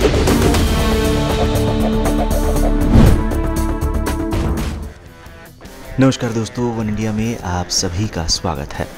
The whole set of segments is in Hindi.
नमस्कार दोस्तों, वन इंडिया में आप सभी का स्वागत है।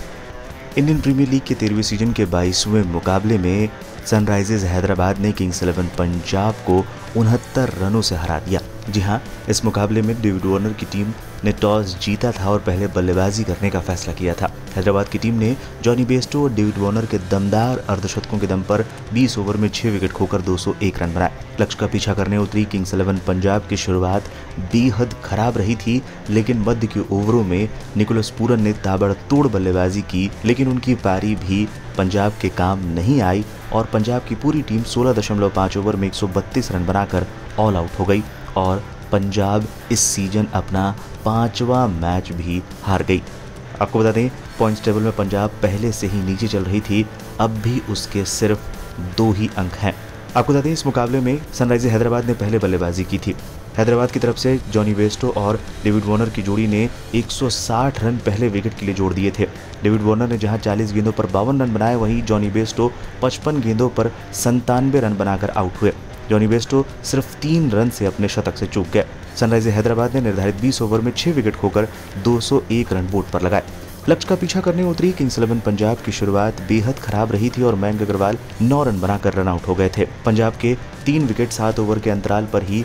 इंडियन प्रीमियर लीग के 13वें सीजन के 22वें मुकाबले में सनराइजर्स हैदराबाद ने किंग्स 11 पंजाब को 69 रनों से हरा दिया। जी हां, इस मुकाबले में डेविड वार्नर की टीम ने टॉस जीता था और पहले बल्लेबाजी करने का फैसला किया था। हैदराबाद की टीम ने जॉनी बेस्टो और डेविड वार्नर के दमदार अर्धशतकों के दम पर 20 ओवर में 6 विकेट खोकर 201 रन बनाए। लक्ष्य का पीछा करने उतरी किंग्स 11 पंजाब की शुरुआत बेहद खराब रही थी, लेकिन मध्य के ओवरों में निकोलस पूरन ने ताबड़तोड़ बल्लेबाजी की, लेकिन उनकी पारी भी पंजाब के काम नहीं आई और पंजाब की पूरी टीम 16.5 ओवर में 132 रन बनाकर ऑल आउट हो गई और पंजाब इस सीजन अपना 5वां मैच भी हार गई। आपको बता दें, पॉइंट्स टेबल में पंजाब पहले से ही नीचे चल रही थी, अब भी उसके सिर्फ 2 ही अंक हैं। आपको बता दें, इस मुकाबले में सनराइजर्स हैदराबाद ने पहले बल्लेबाजी की थी। हैदराबाद की तरफ से जॉनी बेस्टो और डेविड वार्नर की जोड़ी ने 160 रन पहले विकेट के लिए जोड़ दिए थे। डेविड वार्नर ने जहां 40 गेंदों पर 52 रन बनाए, वहीं जॉनी बेस्टो 55 गेंदों पर 97 रन बनाकर आउट हुए। जॉनी बेस्टो सिर्फ 3 रन से अपने शतक से चूक गए। सनराइजर्स हैदराबाद ने निर्धारित 20 ओवर में 6 विकेट खोकर 201 रन बोर्ड पर लगाए। लक्ष्य का पीछा करने उतरी किंग्स 11 पंजाब की शुरुआत बेहद खराब रही थी और मयंक अग्रवाल 9 रन बनाकर रन आउट हो गए थे। पंजाब के 3 विकेट 7 ओवर के अंतराल पर ही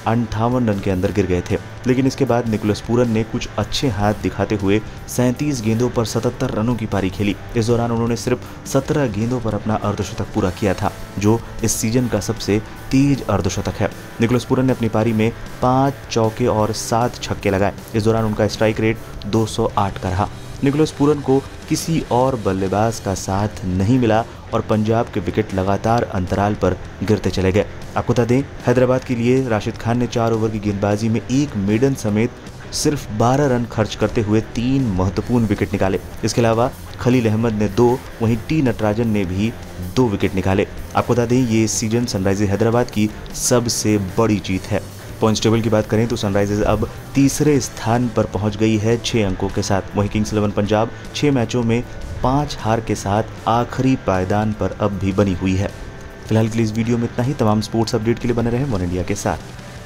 58 रन के अंदर गिर गए थे, लेकिन इसके बाद निकोलस पूरन ने कुछ अच्छे हाथ दिखाते हुए 37 गेंदों पर 77 रनों की पारी खेली। इस दौरान उन्होंने सिर्फ 17 गेंदों पर अपना अर्धशतक पूरा किया था, जो इस सीजन का सबसे तेज अर्धशतक है। निकोलस पूरन ने अपनी पारी में 5 चौके और 7 छक्के लगाए। इस दौरान उनका स्ट्राइक रेट 208 का रहा। निकोलस पूरन को किसी और बल्लेबाज का साथ नहीं मिला और पंजाब के विकेट लगातार अंतराल पर गिरते चले गए। आपको बता दें, हैदराबाद के लिए राशिद खान ने 4 ओवर की गेंदबाजी में 1 मेडन समेत सिर्फ 12 रन खर्च करते हुए 3 महत्वपूर्ण विकेट निकाले। इसके अलावा खलील अहमद ने 2, वहीं टी नटराजन ने भी 2 विकेट निकाले। आपको बता दें, ये इस सीजन सनराइजर्स हैदराबाद की सबसे बड़ी जीत है। पॉइंट्स टेबल की बात करें तो सनराइजर्स अब तीसरे स्थान पर पहुंच गई है 6 अंकों के साथ। वहीं किंग्स 11 पंजाब 6 मैचों में 5 हार के साथ आखिरी पायदान पर अब भी बनी हुई है। फिलहाल के लिए इस वीडियो में इतना ही। तमाम स्पोर्ट्स अपडेट के लिए बने रहें वन इंडिया के साथ।